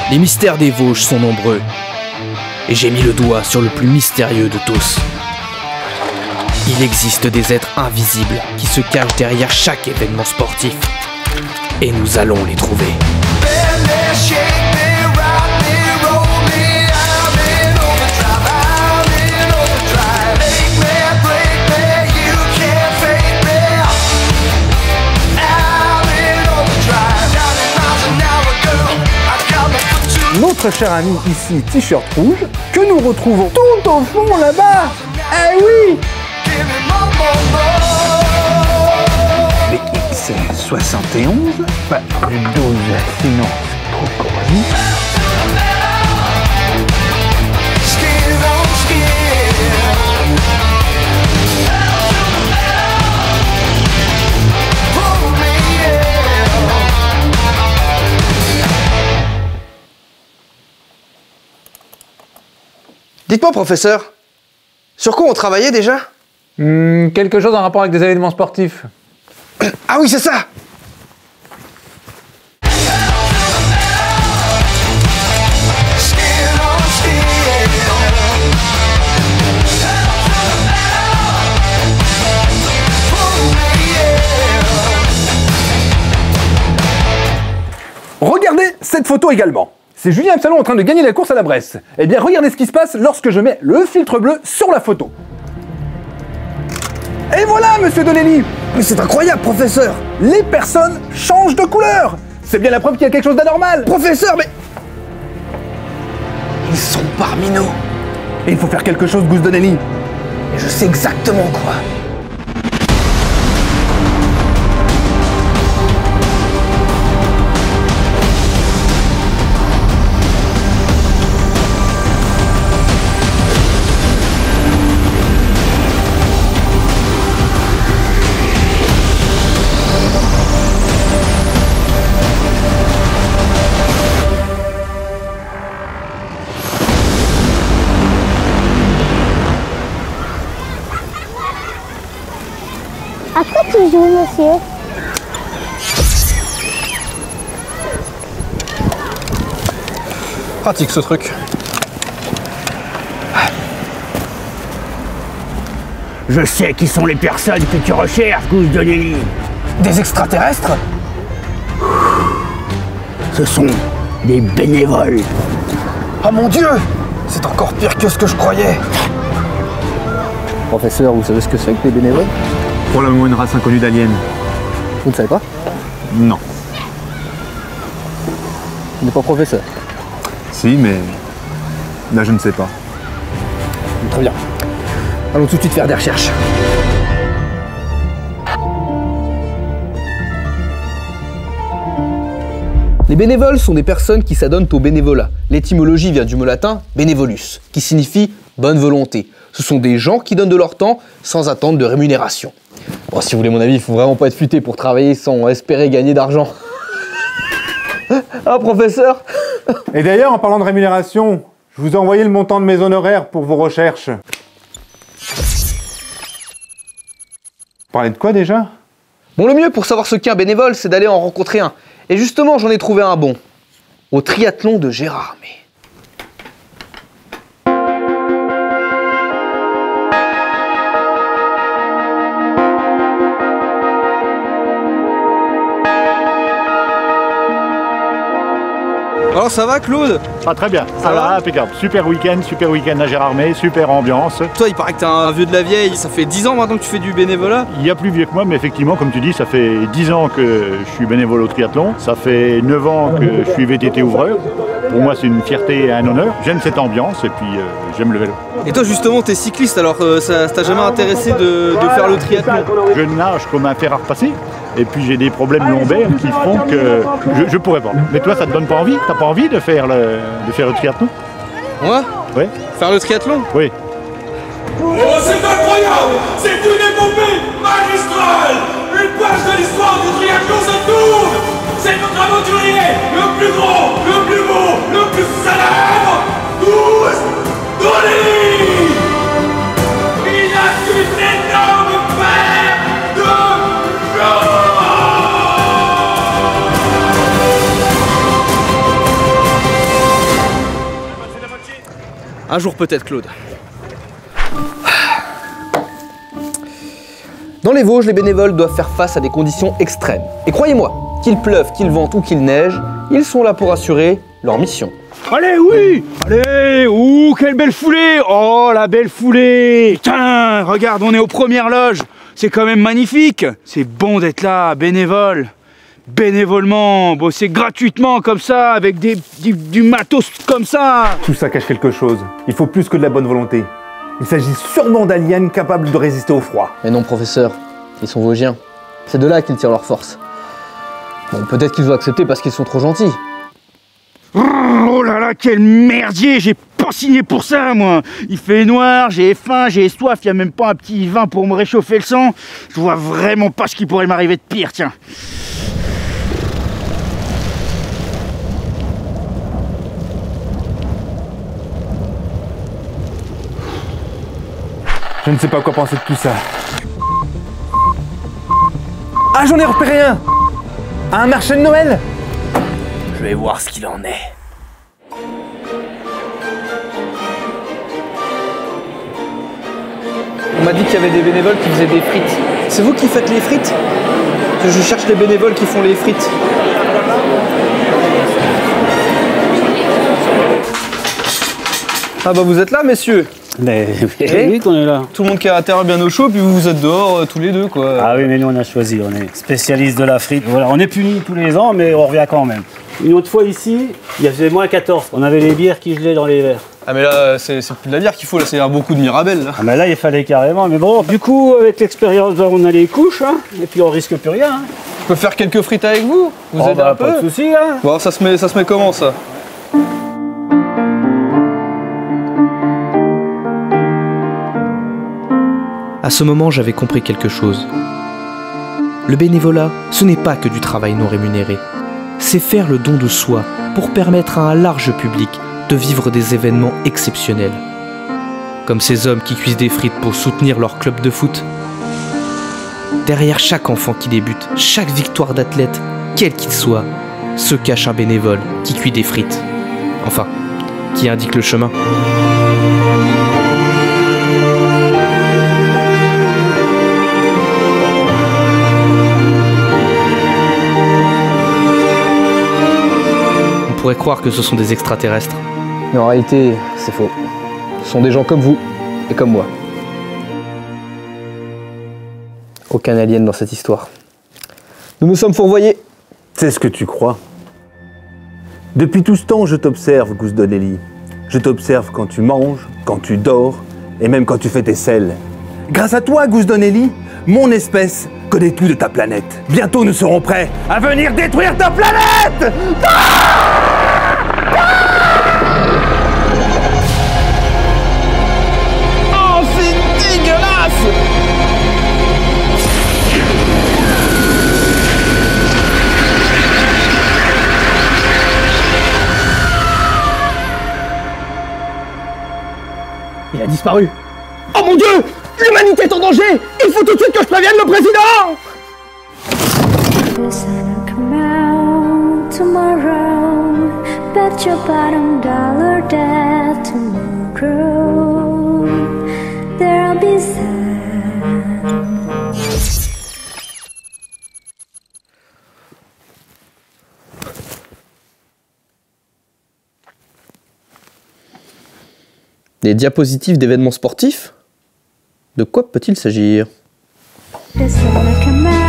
Les mystères des Vosges sont nombreux. Et j'ai mis le doigt sur le plus mystérieux de tous. Il existe des êtres invisibles qui se cachent derrière chaque événement sportif. Et nous allons les trouver. Notre cher ami ici, t-shirt rouge, que nous retrouvons tout au fond là-bas. Eh oui! Mais c'est 71? Pas plus 12, sinon c'est trop corrosif. Dites-moi, professeur, sur quoi on travaillait déjà? Quelque chose en rapport avec des événements sportifs. Ah oui, c'est ça! Regardez cette photo également. C'est Julien Absalon en train de gagner la course à la Bresse. Eh bien, regardez ce qui se passe lorsque je mets le filtre bleu sur la photo. Et voilà, monsieur Donnelly! Mais c'est incroyable, professeur! Les personnes changent de couleur! C'est bien la preuve qu'il y a quelque chose d'anormal! Professeur, mais... Ils sont parmi nous! Et il faut faire quelque chose, Gus Donnelly! Et je sais exactement quoi! À quoi tu joues, monsieur? Pratique ce truc. Je sais qui sont les personnes que tu recherches, Gus Donnelly. Des extraterrestres? Ce sont des bénévoles. Oh mon Dieu! C'est encore pire que ce que je croyais. Professeur, vous savez ce que c'est que les bénévoles? Probablement une race inconnue d'aliens. Vous ne savez pas? Non. Vous n'êtes pas professeur? Si, mais là je ne sais pas. Très bien. Allons tout de suite faire des recherches. Les bénévoles sont des personnes qui s'adonnent au bénévolat. L'étymologie vient du mot latin bénévolus, qui signifie bonne volonté. Ce sont des gens qui donnent de leur temps sans attendre de rémunération. Bon, si vous voulez mon avis, il faut vraiment pas être futé pour travailler sans espérer gagner d'argent. Ah, professeur? Et d'ailleurs, en parlant de rémunération, je vous ai envoyé le montant de mes honoraires pour vos recherches. Vous parlez de quoi déjà? Bon, le mieux pour savoir ce qu'est un bénévole, c'est d'aller en rencontrer un. Et justement, j'en ai trouvé un bon. Au triathlon de Gérardmer. Alors ça va, Claude? Ah, très bien, ça va, impeccable. Super week-end à Gérardmer, super ambiance. Toi, il paraît que t'es un vieux de la vieille. Ça fait 10 ans maintenant que tu fais du bénévolat. Il y a plus vieux que moi, mais effectivement, comme tu dis, ça fait 10 ans que je suis bénévole au triathlon. Ça fait 9 ans que je suis VTT ouvreur. Pour moi, c'est une fierté et un honneur. J'aime cette ambiance et puis j'aime le vélo. Et toi, justement, t'es cycliste, alors ça t'a jamais intéressé de faire le triathlon? Je nage comme un fer à repasser. Et puis j'ai des problèmes lombaires qui font que je pourrais pas. Mais toi, ça te donne pas envie? T'as pas envie de faire le triathlon? Moi? Oui. Faire le triathlon? Oui. Oh, c'est incroyable! C'est une épopée magistrale! Une page de l'histoire du triathlon se tourne! C'est notre aventurier, le plus grand, le plus beau, le plus célèbre, Gus Donnelly! Il a une énorme paire de jambes! Un jour peut-être, Claude. Dans les Vosges, les bénévoles doivent faire face à des conditions extrêmes. Et croyez-moi, qu'il pleuve, qu'il vente ou qu'il neige, ils sont là pour assurer leur mission. Allez, oui! Allez! Ouh, quelle belle foulée! Oh, la belle foulée! Putain, regarde, on est aux premières loges. C'est quand même magnifique. C'est bon d'être là, bénévole. Bénévolement, bosser gratuitement comme ça, avec du matos comme ça. Tout ça cache quelque chose. Il faut plus que de la bonne volonté. Il s'agit sûrement d'aliens capables de résister au froid. Mais non, professeur, ils sont vosgiens. C'est de là qu'ils tirent leur force. Bon, peut-être qu'ils ont accepté parce qu'ils sont trop gentils. Oh là là, quel merdier! J'ai pas signé pour ça, moi! Il fait noir, j'ai faim, j'ai soif, y a même pas un petit vin pour me réchauffer le sang. Je vois vraiment pas ce qui pourrait m'arriver de pire, tiens. Je ne sais pas quoi penser de tout ça. Ah, j'en ai repéré un! À un marché de Noël! Je vais voir ce qu'il en est. On m'a dit qu'il y avait des bénévoles qui faisaient des frites. C'est vous qui faites les frites? Je cherche les bénévoles qui font les frites. Ah bah vous êtes là, messieurs? Mais oui qu'on est là. Tout le monde qui est à terre bien au chaud, puis vous êtes dehors tous les deux, quoi. Ah oui, mais nous on a choisi, on est spécialiste de la frite. Voilà, on est punis tous les ans, mais on revient quand même. Une autre fois ici, il y avait moins 14. On avait les bières qui gelaient dans les verres. Ah mais là, c'est plus de la bière qu'il faut, là, c'est un bon coup de Mirabelle, là. Ah mais là, il fallait carrément. Mais bon, du coup, avec l'expérience, on a les couches, hein, et puis on risque plus rien. Hein. Je peux faire quelques frites avec vous? Vous aidez un peu? Pas de soucis, hein. Bon, ça se met comment, ça? À ce moment, j'avais compris quelque chose. Le bénévolat, ce n'est pas que du travail non rémunéré. C'est faire le don de soi pour permettre à un large public de vivre des événements exceptionnels. Comme ces hommes qui cuisent des frites pour soutenir leur club de foot. Derrière chaque enfant qui débute, chaque victoire d'athlète, quel qu'il soit, se cache un bénévole qui cuit des frites. Enfin, qui indique le chemin. On pourrait croire que ce sont des extraterrestres. Mais en réalité, c'est faux. Ce sont des gens comme vous et comme moi. Aucun alien dans cette histoire. Nous nous sommes fourvoyés. C'est ce que tu crois. Depuis tout ce temps, je t'observe, Gousse Donnelly. Je t'observe quand tu manges, quand tu dors, et même quand tu fais tes selles. Grâce à toi, Gousse Donnelly, mon espèce connaît tout de ta planète. Bientôt, nous serons prêts à venir détruire ta planète! Oh, c'est dégueulasse! Il a disparu. Oh mon Dieu! L'humanité est en danger! Il faut tout de suite que je prévienne le président! Bet your bottom dollar that tomorrow there'll be sun. Des diapositives d'événements sportifs? De quoi peut-il s'agir? The sun will come out.